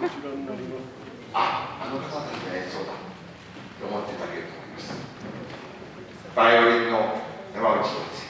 あ、あの方たちの演奏だと思っていただけると思います。バイオリンの山内達也。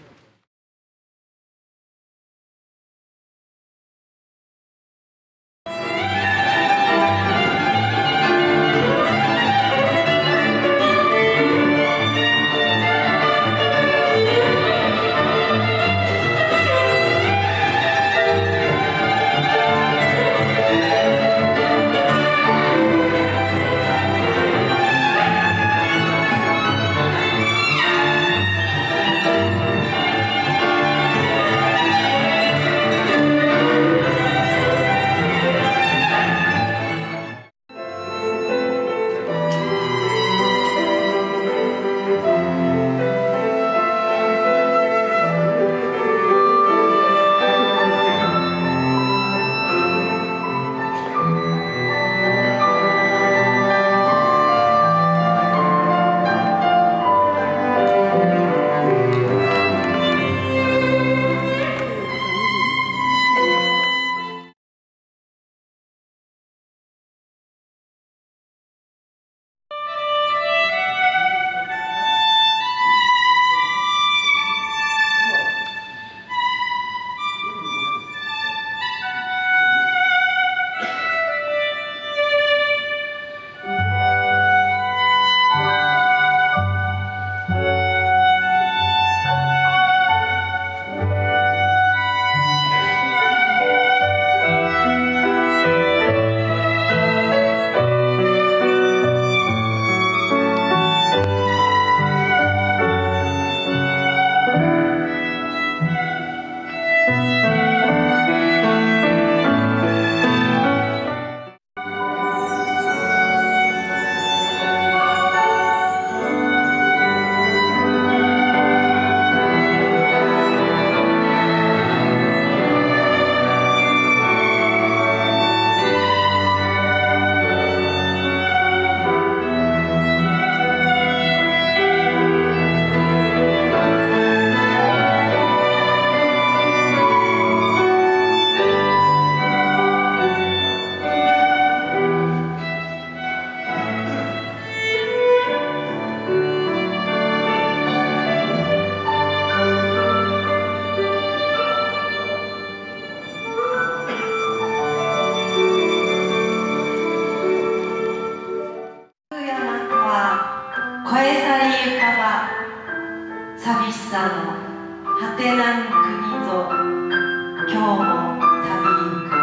越え去りゆかば寂しさの果てなる国ぞ今日も旅ゆく。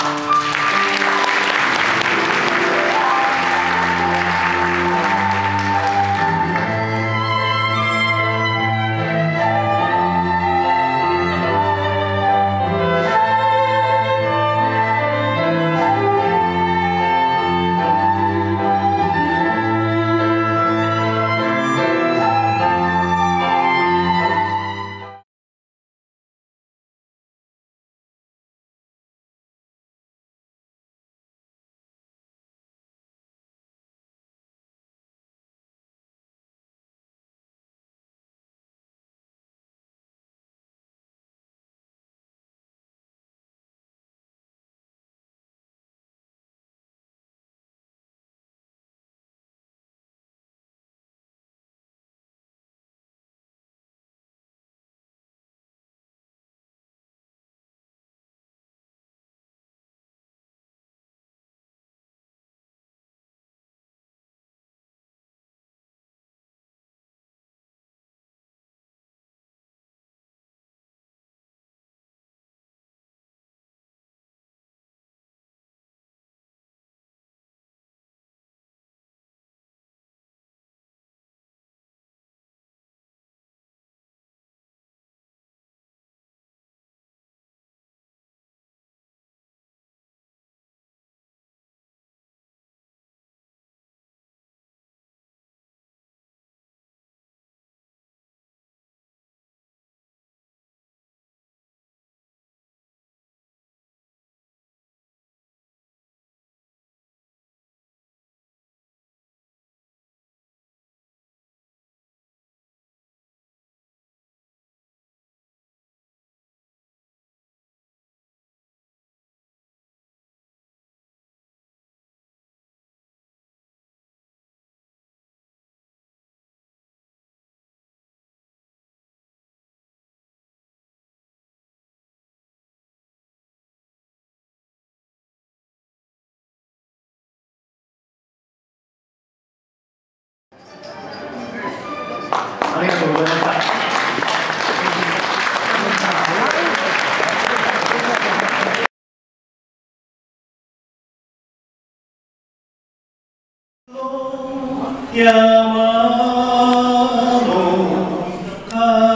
山の悲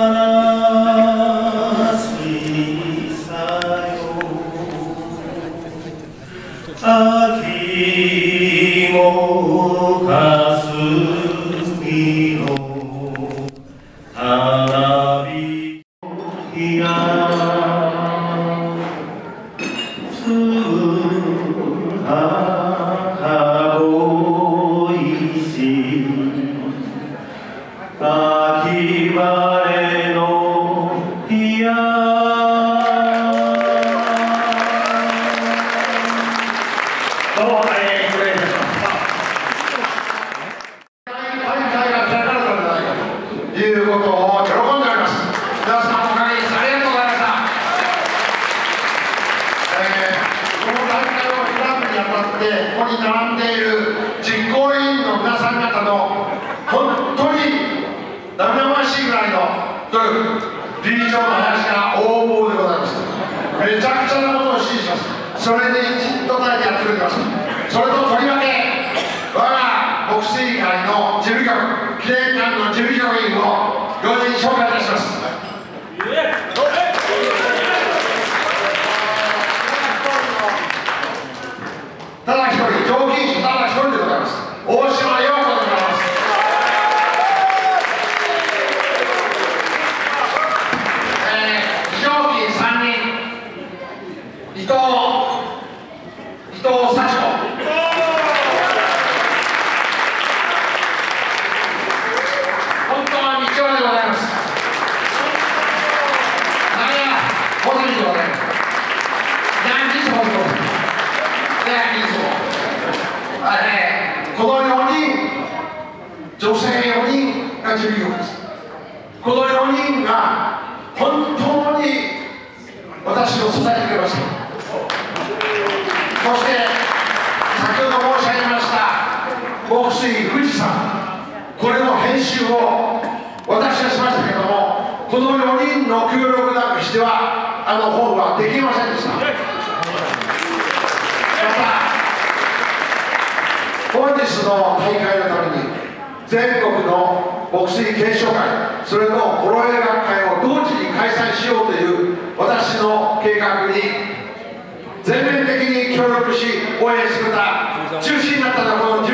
しさよ秋も霞の花火がつはごいし秋晴れの日やどうも失礼いたしました。 大会が開かれたのではないかということを喜んでおります。皆さんおかげです。ありがとうございました。この大会を開くにあたってここに並んでいる実行委員の皆さん方の本当に生々しいぐらいの努力、理事長の林が横暴でございます。めちゃくちゃなことを指示します。それにじっと耐えてやってくれました。それととりわけ我が牧水会の事務局、記念館の事務局員を4人紹介いたします。ただ一人、常勤者ただ一人でございます。大島陽子でございます。非常勤3人、伊藤幸子。本当は道夫でございます。なんや、ホテルでございます。何日もでございます。この4人、女性4人が事務局です。この4人が本当に私を支えてくれました。そして先ほど申し上げました牧水富士山、これの編集を私はしましたけれども、この4人の協力なくしてはあの本はできませんでした。また本日の大会のために全国の牧水検証会、それとホロエ学会を同時に開催しようという私の計画に全面的に協力し応援してくれた中心になったのはこの